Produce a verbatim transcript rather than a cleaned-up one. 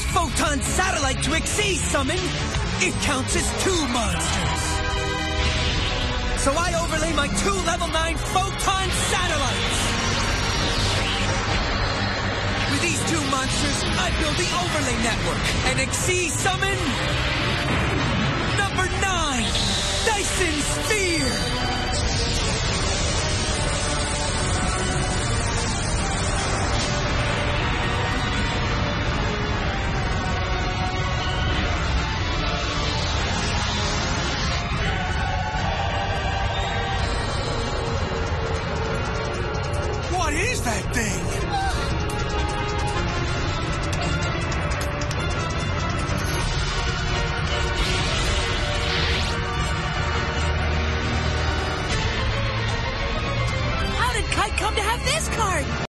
Photon Satellite to Xyz summon, it counts as two monsters. So I overlay my two level nine Photon Satellites. With these two monsters, I build the overlay network and Xyz summon number nine, Dyson Sphere. What is that thing? How did Kite come to have this card?